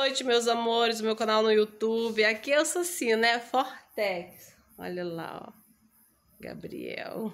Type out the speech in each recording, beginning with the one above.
noite, meus amores, meu canal no YouTube. Aqui eu sou assim, né? Fortex. Olha lá, ó. Gabriel.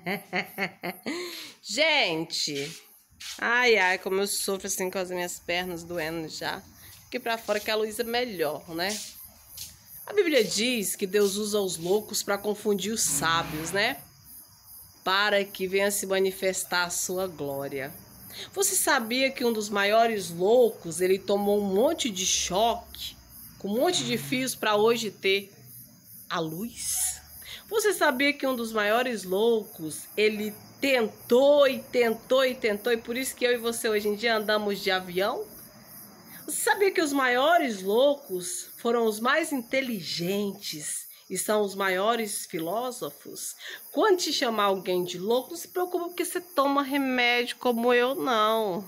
Gente, ai, como eu sofro assim com as minhas pernas doendo já. Aqui pra fora que a luz é melhor, né? A Bíblia diz que Deus usa os loucos para confundir os sábios, né? Para que venha se manifestar a sua glória. Você sabia que um dos maiores loucos, ele tomou um monte de choque, com um monte de fios para hoje ter a luz? Você sabia que um dos maiores loucos, ele tentou e por isso que eu e você hoje em dia andamos de avião? Você sabia que os maiores loucos foram os mais inteligentes e são os maiores filósofos? Quando te chamar alguém de louco, não se preocupe porque você toma remédio como eu, não.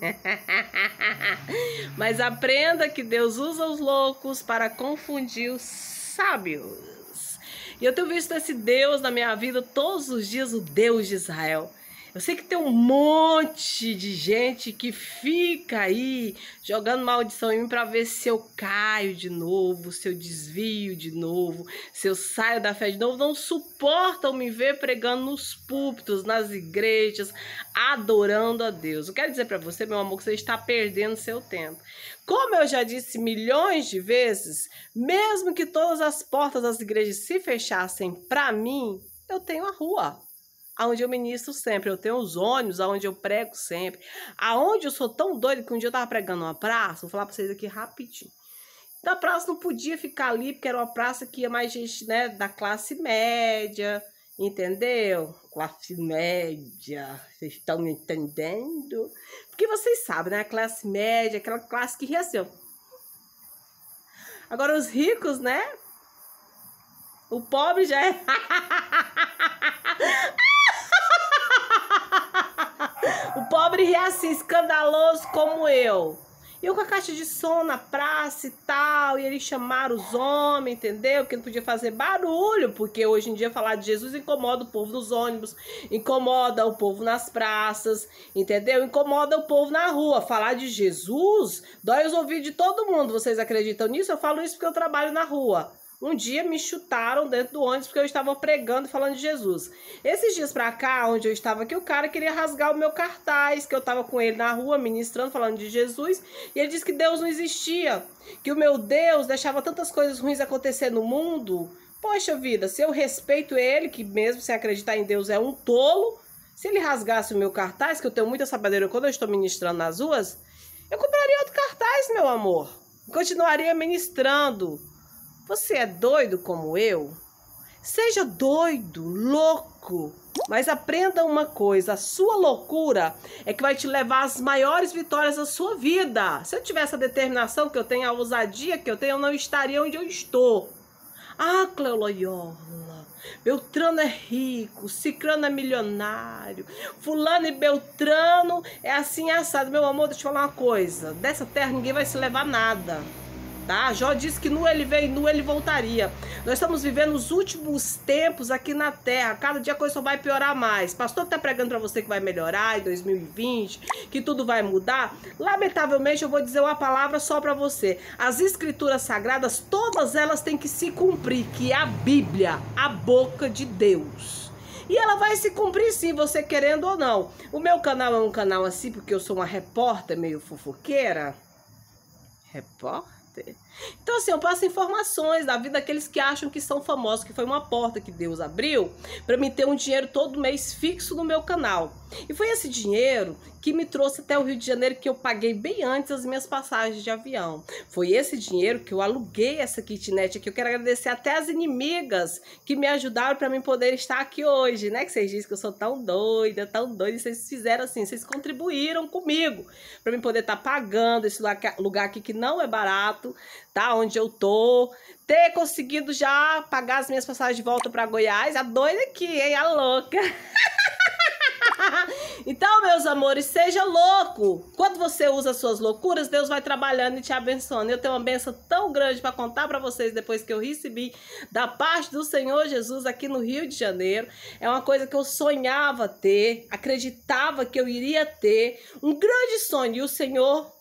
Mas aprenda que Deus usa os loucos para confundir os sábios. E eu tenho visto esse Deus na minha vida todos os dias, o Deus de Israel. Eu sei que tem um monte de gente que fica aí jogando maldição em mim para ver se eu caio de novo, se eu desvio de novo, se eu saio da fé de novo. Não suportam me ver pregando nos púlpitos, nas igrejas, adorando a Deus. Eu quero dizer para você, meu amor, que você está perdendo seu tempo. Como eu já disse milhões de vezes, mesmo que todas as portas das igrejas se fechassem para mim, eu tenho a rua, aonde eu ministro sempre, eu tenho os ônibus, aonde eu prego sempre, aonde eu sou tão doido que um dia eu tava pregando numa praça, vou falar pra vocês aqui rapidinho. Da praça não podia ficar ali, porque era uma praça que ia mais gente, né, da classe média, entendeu? Classe média, vocês estão me entendendo? Porque vocês sabem, né, a classe média, aquela classe que ria assim, ó. Agora os ricos, né, o pobre já é... O pobre ri assim, escandaloso como eu. Eu com a caixa de som na praça e tal, e eles chamaram os homens, entendeu? Que não podia fazer barulho, porque hoje em dia falar de Jesus incomoda o povo nos ônibus, incomoda o povo nas praças, entendeu? Incomoda o povo na rua. Falar de Jesus dói os ouvidos de todo mundo. Vocês acreditam nisso? Eu falo isso porque eu trabalho na rua. Um dia me chutaram dentro do ônibus porque eu estava pregando e falando de Jesus. Esses dias pra cá, onde eu estava aqui, o cara queria rasgar o meu cartaz, que eu estava com ele na rua, ministrando, falando de Jesus. E ele disse que Deus não existia, que o meu Deus deixava tantas coisas ruins acontecer no mundo. Poxa vida, se eu respeito ele, que mesmo sem acreditar em Deus é um tolo, se ele rasgasse o meu cartaz, que eu tenho muita sabedoria quando eu estou ministrando nas ruas, eu compraria outro cartaz, meu amor. Continuaria ministrando. Você é doido como eu? Seja doido, louco, mas aprenda uma coisa, a sua loucura é que vai te levar às maiores vitórias da sua vida. Se eu tivesse a determinação que eu tenho, a ousadia que eu tenho, eu não estaria onde eu estou. Ah, Cleoloyola, Beltrano é rico, Cicrano é milionário, fulano e Beltrano é assim assado. Meu amor, deixa eu te falar uma coisa, dessa terra ninguém vai se levar nada. Tá? Jó disse que nu ele veio e nu ele voltaria. Nós estamos vivendo os últimos tempos aqui na Terra. Cada dia a coisa só vai piorar mais. Pastor que tá pregando para você que vai melhorar em 2020, que tudo vai mudar. Lamentavelmente eu vou dizer uma palavra só para você. As escrituras sagradas, todas elas têm que se cumprir, que é a Bíblia, a boca de Deus. E ela vai se cumprir sim, você querendo ou não. O meu canal é um canal assim porque eu sou uma repórter meio fofoqueira. Repórter? Então assim, eu passo informações da vida daqueles que acham que são famosos, que foi uma porta que Deus abriu para mim ter um dinheiro todo mês fixo no meu canal. E foi esse dinheiro que me trouxe até o Rio de Janeiro, que eu paguei bem antes as minhas passagens de avião. Foi esse dinheiro que eu aluguei essa kitnet aqui. Eu quero agradecer até as inimigas que me ajudaram para mim poder estar aqui hoje, né? Que vocês dizem que eu sou tão doida, e vocês fizeram assim, vocês contribuíram comigo para mim poder estar pagando esse lugar aqui que não é barato, tá? Onde eu tô, ter conseguido já pagar as minhas passagens de volta para Goiás. A doida aqui, hein? A louca. Então, meus amores, seja louco. Quando você usa as suas loucuras, Deus vai trabalhando e te abençoando. Eu tenho uma benção tão grande para contar para vocês depois que eu recebi da parte do Senhor Jesus aqui no Rio de Janeiro. É uma coisa que eu sonhava ter, acreditava que eu iria ter, um grande sonho, e o Senhor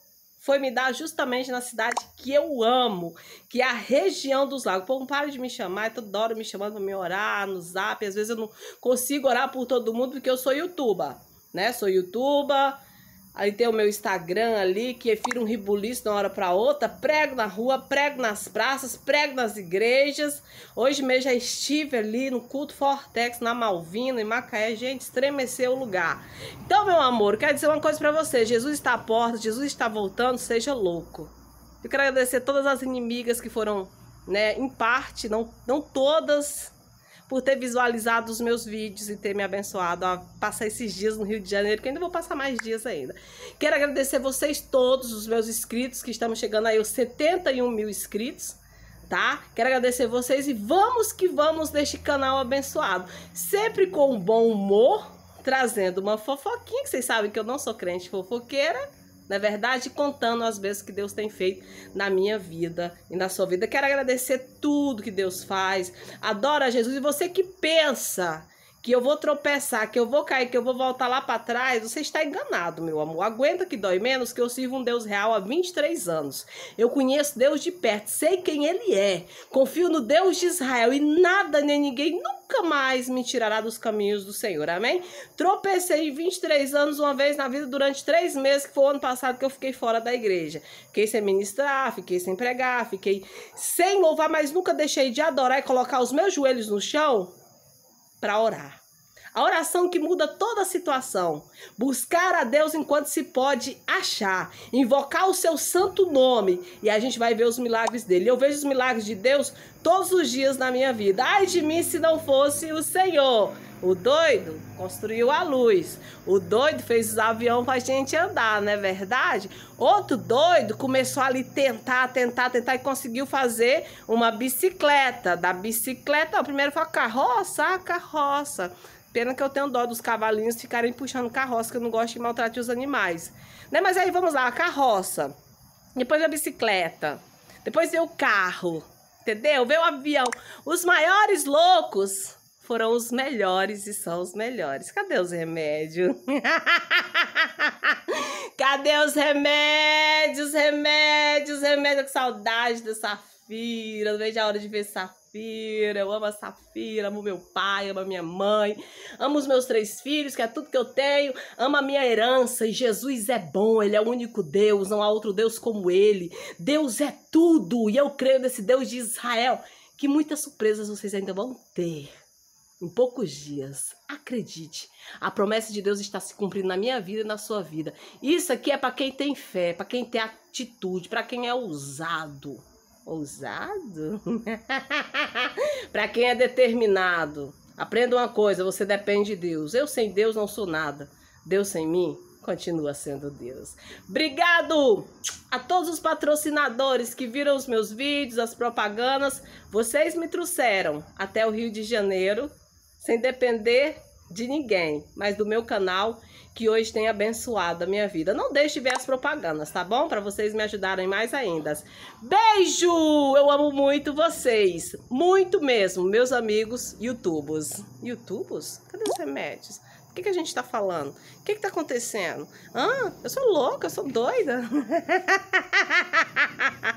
foi me dar justamente na cidade que eu amo, que é a região dos lagos. O povo não para de me chamar, toda hora me chamando para me orar no Zap. Às vezes eu não consigo orar por todo mundo porque eu sou youtuber, né? Sou youtuber, aí tem o meu Instagram ali, que eu viro um ribuliço de uma hora para outra. Prego na rua, prego nas praças, prego nas igrejas. Hoje mesmo já estive ali no culto Fortex, na Malvina, em Macaé. Gente, estremeceu o lugar. Então, meu amor, eu quero dizer uma coisa para você. Jesus está à porta, Jesus está voltando, seja louco. Eu quero agradecer todas as inimigas que foram, né, em parte, não todas, por ter visualizado os meus vídeos e ter me abençoado a passar esses dias no Rio de Janeiro, que ainda vou passar mais dias ainda. Quero agradecer vocês todos, os meus inscritos, que estamos chegando aí aos 71 mil inscritos, tá? Quero agradecer vocês e vamos que vamos deste canal abençoado. Sempre com um bom humor, trazendo uma fofoquinha, que vocês sabem que eu não sou crente fofoqueira, na verdade, contando as vezes que Deus tem feito na minha vida e na sua vida. Quero agradecer tudo que Deus faz. Adoro a Jesus. E você que pensa que eu vou tropeçar, que eu vou cair, que eu vou voltar lá para trás, você está enganado, meu amor. Aguenta que dói menos, que eu sirvo um Deus real há 23 anos. Eu conheço Deus de perto, sei quem Ele é. Confio no Deus de Israel e nada nem ninguém nunca mais me tirará dos caminhos do Senhor, amém? Tropecei em 23 anos uma vez na vida durante 3 meses, que foi o ano passado que eu fiquei fora da igreja. Fiquei sem ministrar, fiquei sem pregar, fiquei sem louvar, mas nunca deixei de adorar e colocar os meus joelhos no chão para orar. A oração que muda toda a situação. Buscar a Deus enquanto se pode achar. Invocar o seu santo nome. E a gente vai ver os milagres dele. Eu vejo os milagres de Deus todos os dias na minha vida. Ai de mim se não fosse o Senhor. O doido construiu a luz. O doido fez os aviões pra gente andar, não é verdade? Outro doido começou ali tentar e conseguiu fazer uma bicicleta. Da bicicleta, primeiro foi a carroça. Pena que eu tenho dó dos cavalinhos ficarem puxando carroça, que eu não gosto de maltratar os animais. Né? Mas aí vamos lá, a carroça. Depois a bicicleta. Depois veio o carro. Entendeu? Veio o avião. Os maiores loucos foram os melhores e são os melhores. Cadê os remédios? Cadê os remédios? Remédios. Que saudade da Safira. Não vejo a hora de ver Safira. Eu amo a Safira, amo meu pai, amo a minha mãe, amo os meus 3 filhos, que é tudo que eu tenho, amo a minha herança, e Jesus é bom, Ele é o único Deus, não há outro Deus como Ele. Deus é tudo, e eu creio nesse Deus de Israel, que muitas surpresas vocês ainda vão ter. Em poucos dias, acredite, a promessa de Deus está se cumprindo na minha vida e na sua vida. Isso aqui é para quem tem fé, para quem tem atitude, para quem é ousado. Ousado? Para quem é determinado. Aprenda uma coisa, você depende de Deus. Eu sem Deus não sou nada. Deus sem mim continua sendo Deus. Obrigado a todos os patrocinadores que viram os meus vídeos, as propagandas. Vocês me trouxeram até o Rio de Janeiro, sem depender de ninguém, mas do meu canal, que hoje tem abençoado a minha vida. Não deixe de ver as propagandas, tá bom? Para vocês me ajudarem mais ainda. Beijo! Eu amo muito vocês. Muito mesmo, meus amigos youtubers. Youtubers? Cadê os remédios? O que a gente tá falando? O que tá acontecendo? Eu sou louca, eu sou doida.